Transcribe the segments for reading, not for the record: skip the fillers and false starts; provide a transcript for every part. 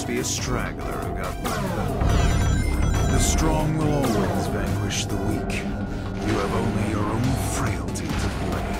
must be a straggler who got left behind. The strong will always vanquish the weak. You have only your own frailty to blame.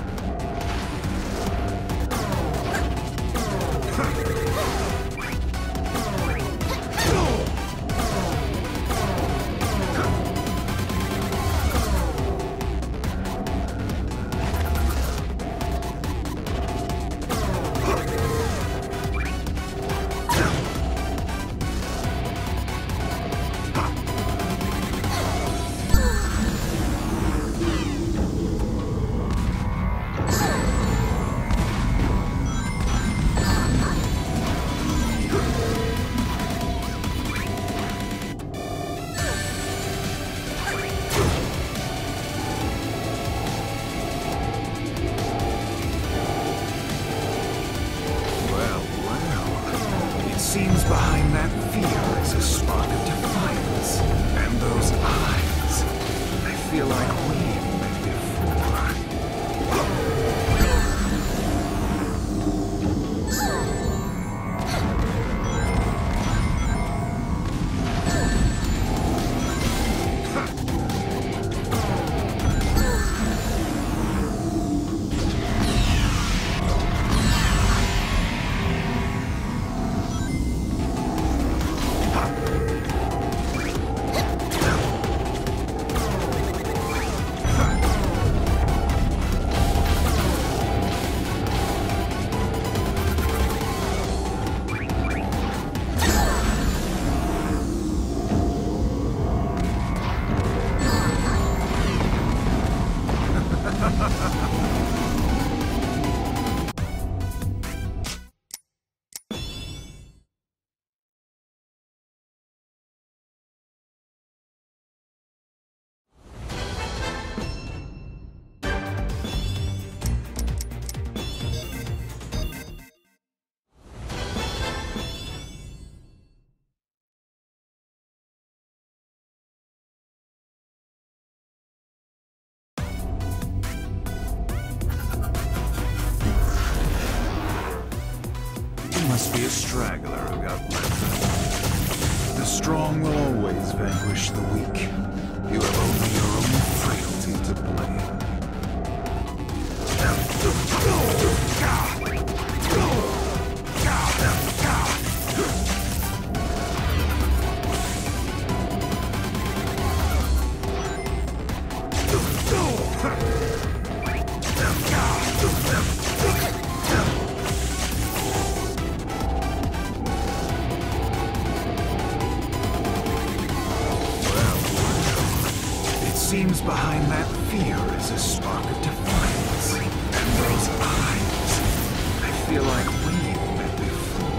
Seems behind that fear is a spark of defiance. And those eyes, I feel like we've met before. Must be a straggler who got left behind. The strong will always vanquish the weak. You have only your own frailty to blame. Seems behind that fear is a spark of defiance. And those eyes, I feel like we've met before.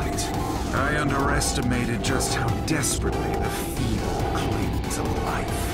I underestimated just how desperately the feeble cling to life.